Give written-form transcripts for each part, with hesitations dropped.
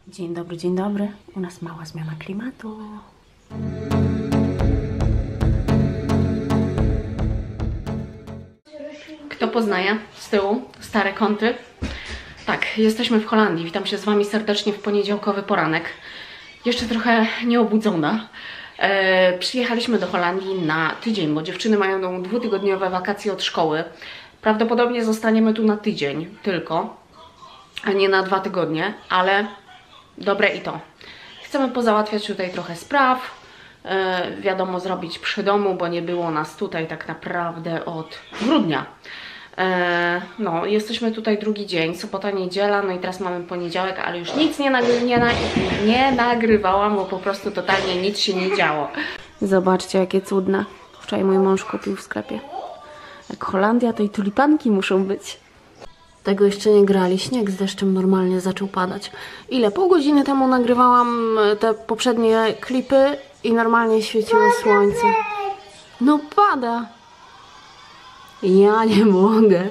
Dzień dobry. U nas mała zmiana klimatu. Kto poznaje z tyłu stare kąty? Tak, jesteśmy w Holandii. Witam się z Wami serdecznie w poniedziałkowy poranek. Jeszcze trochę nieobudzona. Przyjechaliśmy do Holandii na tydzień, bo dziewczyny mają dwutygodniowe wakacje od szkoły. Prawdopodobnie zostaniemy tu na tydzień tylko, a nie na 2 tygodnie, ale dobre i to. Chcemy pozałatwiać tutaj trochę spraw, wiadomo, zrobić przy domu, bo nie było nas tutaj tak naprawdę od grudnia. No, jesteśmy tutaj drugi dzień, sobota, niedziela, no i teraz mamy poniedziałek, ale już nic nie nagrywałam, bo po prostu totalnie nic się nie działo. Zobaczcie, jakie cudne. Wczoraj mój mąż kupił w sklepie. Jak Holandia, to i tulipanki muszą być. Tego jeszcze nie grali, śnieg z deszczem normalnie zaczął padać. Ile? Pół godziny temu nagrywałam te poprzednie klipy i normalnie świeciło słońce. No pada! Ja nie mogę.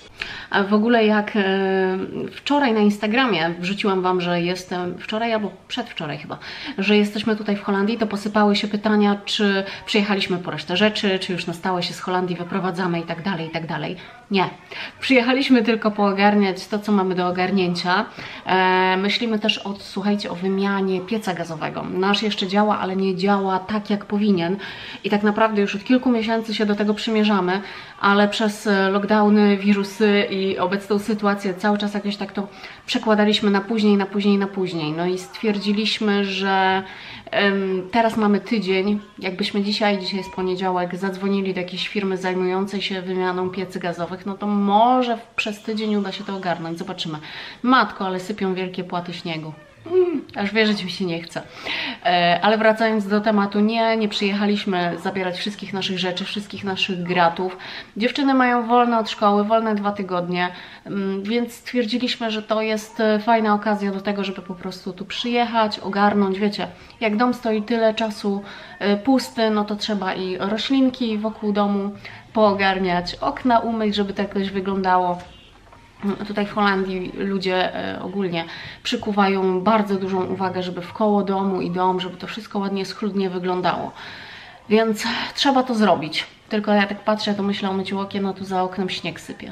A w ogóle jak wczoraj na Instagramie wrzuciłam Wam, że jestem, wczoraj albo przedwczoraj chyba, że jesteśmy tutaj w Holandii, to posypały się pytania, czy przyjechaliśmy po resztę rzeczy, czy już na stałe się z Holandii wyprowadzamy i tak dalej, i tak dalej. Nie. Przyjechaliśmy tylko poogarniać to, co mamy do ogarnięcia. Myślimy też słuchajcie, o wymianie pieca gazowego. Nasz jeszcze działa, ale nie działa tak, jak powinien. I tak naprawdę już od kilku miesięcy się do tego przymierzamy, ale przez lockdowny, wirusy i obecną sytuację cały czas jakoś tak to przekładaliśmy na później, na później, na później. No i stwierdziliśmy, że teraz mamy tydzień. Jakbyśmy dzisiaj jest poniedziałek, zadzwonili do jakiejś firmy zajmującej się wymianą piecy gazowych, no to może przez tydzień uda się to ogarnąć. Zobaczymy. Matko, ale sypią wielkie płaty śniegu. Aż wierzyć mi się nie chce. Ale wracając do tematu, nie przyjechaliśmy zabierać wszystkich naszych rzeczy, wszystkich naszych gratów. Dziewczyny mają wolne od szkoły, wolne 2 tygodnie, więc stwierdziliśmy, że to jest fajna okazja do tego, żeby po prostu tu przyjechać, ogarnąć. Wiecie, jak dom stoi tyle czasu pusty, no to trzeba i roślinki wokół domu poogarniać, okna umyć, żeby to jakoś wyglądało. Tutaj w Holandii ludzie ogólnie przykuwają bardzo dużą uwagę, żeby wkoło domu i dom, żeby to wszystko ładnie, schludnie wyglądało. Więc trzeba to zrobić. Tylko ja tak patrzę, to myślę o myciu okien, no tu za oknem śnieg sypie.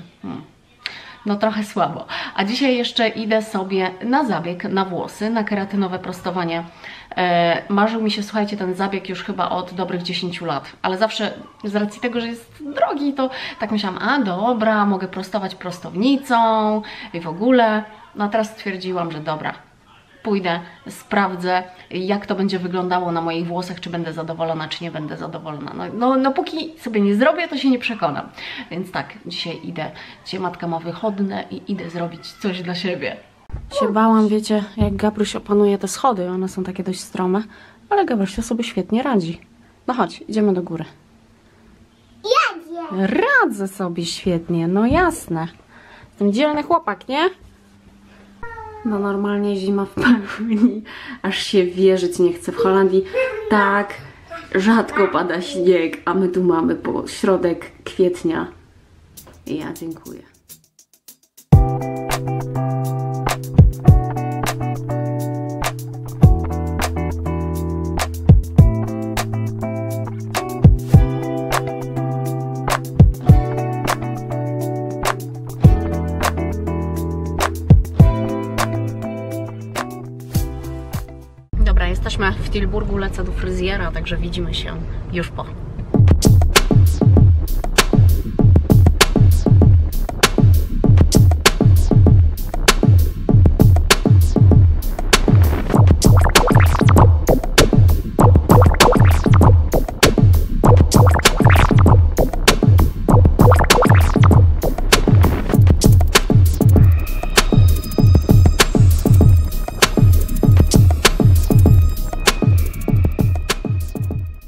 No trochę słabo. A dzisiaj jeszcze idę sobie na zabieg na włosy, na keratynowe prostowanie. Marzył mi się, słuchajcie, ten zabieg już chyba od dobrych 10 lat. Ale zawsze z racji tego, że jest drogi, to tak myślałam, a dobra, mogę prostować prostownicą i w ogóle. No a teraz stwierdziłam, że dobra, pójdę, sprawdzę, jak to będzie wyglądało na moich włosach, czy będę zadowolona, czy nie będę zadowolona. No póki sobie nie zrobię, to się nie przekonam. Więc tak, dzisiaj idę, dzisiaj matka ma wychodne i idę zrobić coś dla siebie. Się bałam, wiecie, jak Gabryś opanuje te schody, one są takie dość strome, ale Gabryś sobie świetnie radzi. No chodź, idziemy do góry. Jadzie! Radzę sobie świetnie, no jasne. Jestem dzielny chłopak, nie? No normalnie zima w pełni, aż się wierzyć nie chce. W Holandii tak rzadko pada śnieg, a my tu mamy po środek kwietnia. Ja dziękuję. Jesteśmy w Tilburgu, lecę do fryzjera, także widzimy się już po.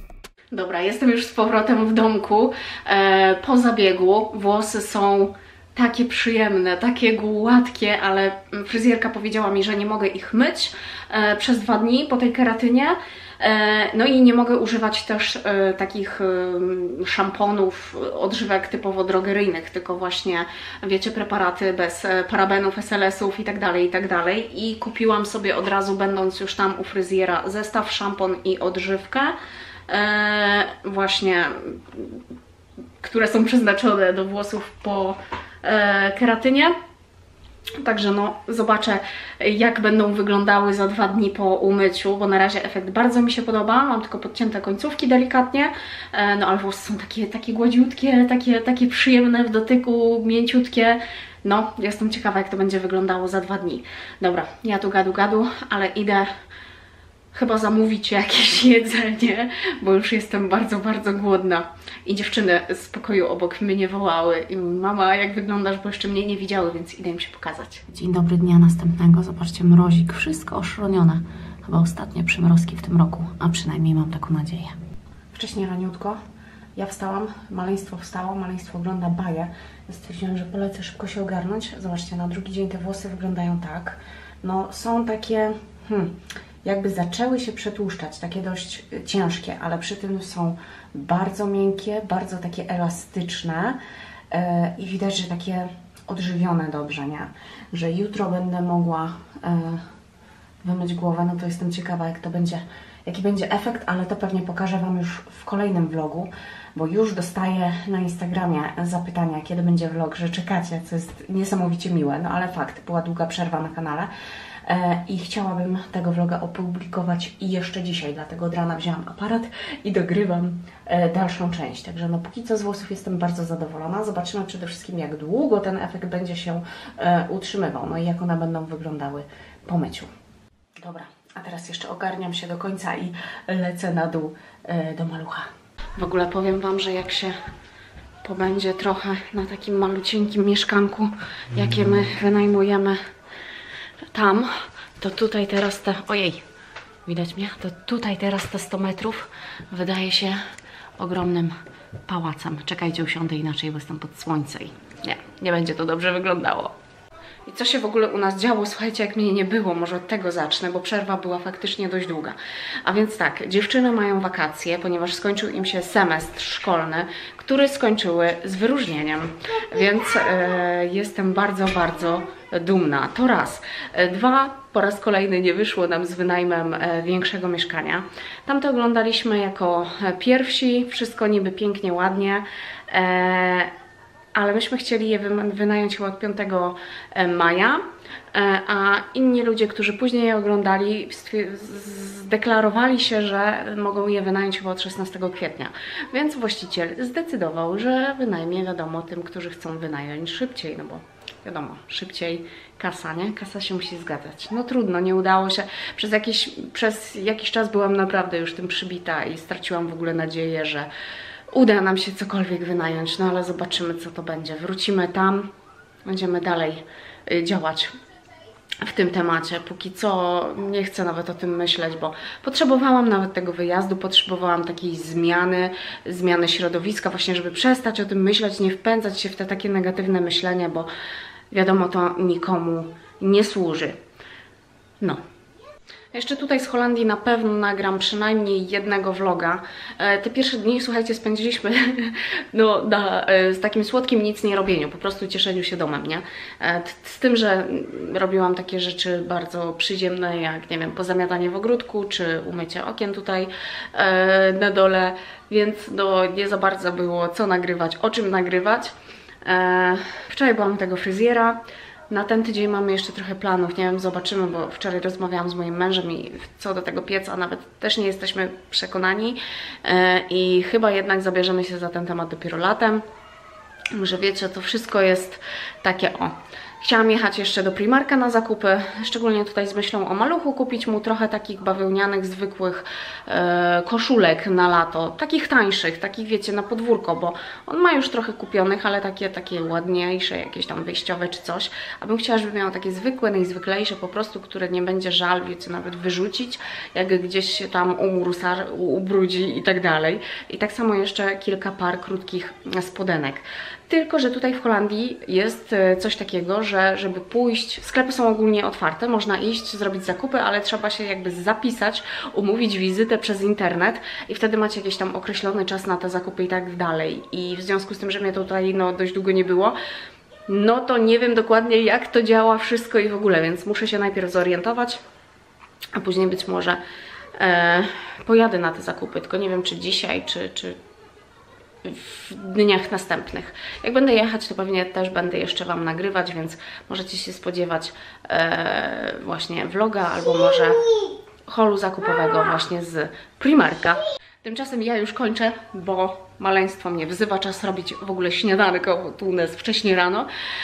Dobra, jestem już z powrotem w domku po zabiegu. Włosy są takie przyjemne, takie gładkie, ale fryzjerka powiedziała mi, że nie mogę ich myć przez 2 dni po tej keratynie. No i nie mogę używać też takich szamponów, odżywek typowo drogeryjnych, tylko właśnie, wiecie, preparaty bez parabenów, SLS-ów i tak dalej, i tak dalej. I kupiłam sobie od razu, będąc już tam u fryzjera, zestaw szampon i odżywkę, właśnie, które są przeznaczone do włosów po keratynie. Także no, zobaczę, jak będą wyglądały za 2 dni po umyciu, bo na razie efekt bardzo mi się podoba. Mam tylko podcięte końcówki delikatnie, no ale włosy są takie gładziutkie, takie przyjemne w dotyku, mięciutkie. No, jestem ciekawa, jak to będzie wyglądało za 2 dni. Dobra, ja tu gadu, ale idę chyba zamówić jakieś jedzenie, bo już jestem bardzo głodna. I dziewczyny z pokoju obok mnie wołały i mama, jak wyglądasz, bo jeszcze mnie nie widziały, więc idę im się pokazać. Dzień dobry, dnia następnego. Zobaczcie, mrozik, wszystko oszronione. Chyba ostatnie przymrozki w tym roku, a przynajmniej mam taką nadzieję. Wcześniej raniutko ja wstałam, maleństwo wstało, maleństwo ogląda baję. Stwierdziłam, że polecę szybko się ogarnąć. Zobaczcie, na drugi dzień te włosy wyglądają tak. No, są takie... jakby zaczęły się przetłuszczać, takie dość ciężkie, ale przy tym są bardzo miękkie, bardzo takie elastyczne i widać, że takie odżywione dobrze, nie? Że jutro będę mogła wymyć głowę, no to jestem ciekawa, jak to będzie, jaki będzie efekt, ale to pewnie pokażę Wam już w kolejnym vlogu, bo już dostaję na Instagramie zapytania, kiedy będzie vlog, że czekacie, co jest niesamowicie miłe, no ale fakt, była długa przerwa na kanale. I chciałabym tego vloga opublikować i jeszcze dzisiaj, dlatego od rana wzięłam aparat i dogrywam dalszą część. Także no póki co z włosów jestem bardzo zadowolona. Zobaczymy przede wszystkim, jak długo ten efekt będzie się utrzymywał, no i jak one będą wyglądały po myciu. Dobra, a teraz jeszcze ogarniam się do końca i lecę na dół do malucha. W ogóle powiem Wam, że jak się pobędzie trochę na takim malucieńkim mieszkanku, jakie my wynajmujemy tam, to tutaj teraz te... Ojej, widać mnie? To tutaj teraz te 100 metrów wydaje się ogromnym pałacem. Czekajcie, usiądę inaczej, bo jestem pod słońce i nie będzie to dobrze wyglądało. I co się w ogóle u nas działo? Słuchajcie, jak mnie nie było, może od tego zacznę, bo przerwa była faktycznie dość długa. A więc tak, dziewczyny mają wakacje, ponieważ skończył im się semestr szkolny, który skończyły z wyróżnieniem, więc jestem bardzo dumna. To raz. 2, po raz kolejny nie wyszło nam z wynajmem większego mieszkania. Tamte oglądaliśmy jako pierwsi, wszystko niby pięknie, ładnie, ale myśmy chcieli je wynająć chyba od 5 maja, a inni ludzie, którzy później je oglądali, zdeklarowali się, że mogą je wynająć chyba od 16 kwietnia. Więc właściciel zdecydował, że wynajmie, wiadomo, tym, którzy chcą wynająć szybciej, no bo wiadomo, szybciej kasa, nie? Kasa się musi zgadzać. No trudno, nie udało się. Przez jakiś czas byłam naprawdę już tym przybita i straciłam w ogóle nadzieję, że uda nam się cokolwiek wynająć, no ale zobaczymy, co to będzie. Wrócimy tam, będziemy dalej działać w tym temacie. Póki co nie chcę nawet o tym myśleć, bo potrzebowałam nawet tego wyjazdu, potrzebowałam takiej zmiany środowiska, właśnie żeby przestać o tym myśleć, nie wpędzać się w te takie negatywne myślenie, bo wiadomo, to nikomu nie służy. No. Jeszcze tutaj z Holandii na pewno nagram przynajmniej jednego vloga. Te pierwsze dni, słuchajcie, spędziliśmy no, z takim słodkim nic nie robieniu, po prostu cieszeniu się domem, nie? Z tym, że robiłam takie rzeczy bardzo przyziemne, jak, nie wiem, pozamiatanie w ogródku, czy umycie okien tutaj na dole, więc no, nie za bardzo było co nagrywać, o czym nagrywać. Wczoraj byłam u tego fryzjera. Na ten tydzień mamy jeszcze trochę planów, nie wiem, zobaczymy, bo wczoraj rozmawiałam z moim mężem i co do tego pieca nawet też nie jesteśmy przekonani i chyba jednak zabierzemy się za ten temat dopiero latem. Że wiecie, to wszystko jest takie Chciałam jechać jeszcze do Primarka na zakupy, szczególnie tutaj z myślą o maluchu, kupić mu trochę takich bawełnianych, zwykłych koszulek na lato, takich tańszych, takich wiecie, na podwórko, bo on ma już trochę kupionych, ale takie ładniejsze, jakieś tam wyjściowe czy coś, a bym chciała, żeby miał takie zwykłe, najzwyklejsze, po prostu, które nie będzie żal, wiecie, nawet wyrzucić, jak gdzieś się tam ubrudzi i tak dalej. I tak samo jeszcze kilka par krótkich spodenek. Tylko że tutaj w Holandii jest coś takiego, że żeby pójść, sklepy są ogólnie otwarte, można iść, zrobić zakupy, ale trzeba się jakby zapisać, umówić wizytę przez internet i wtedy macie jakiś tam określony czas na te zakupy i tak dalej. I w związku z tym, że mnie tutaj dość długo nie było, no to nie wiem dokładnie, jak to działa wszystko i w ogóle, więc muszę się najpierw zorientować, a później być może pojadę na te zakupy, tylko nie wiem, czy dzisiaj, czy w dniach następnych. Jak będę jechać, to pewnie też będę jeszcze Wam nagrywać, więc możecie się spodziewać właśnie vloga, albo może haulu zakupowego właśnie z Primarka. Tymczasem ja już kończę, bo maleństwo mnie wzywa, czas robić w ogóle śniadanko, bo tu jest wcześnie rano.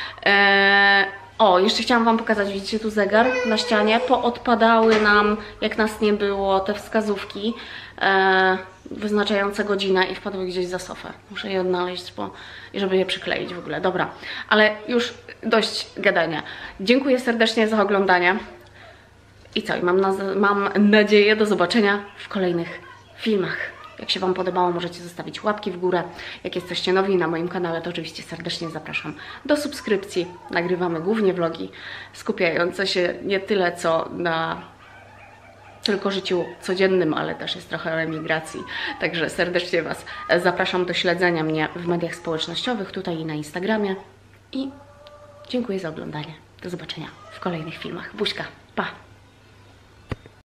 O, jeszcze chciałam Wam pokazać, widzicie tu zegar na ścianie, poodpadały nam, jak nas nie było, te wskazówki wyznaczające godzinę i wpadły gdzieś za sofę. Muszę je odnaleźć, żeby je przykleić w ogóle. Dobra, ale już dość gadania. Dziękuję serdecznie za oglądanie i co? Mam nadzieję do zobaczenia w kolejnych filmach. Jak się Wam podobało, możecie zostawić łapki w górę. Jak jesteście nowi na moim kanale, to oczywiście serdecznie zapraszam do subskrypcji. Nagrywamy głównie vlogi skupiające się nie tyle co na tylko życiu codziennym, ale też jest trochę o emigracji. Także serdecznie Was zapraszam do śledzenia mnie w mediach społecznościowych, tutaj i na Instagramie. I dziękuję za oglądanie. Do zobaczenia w kolejnych filmach. Buźka, pa!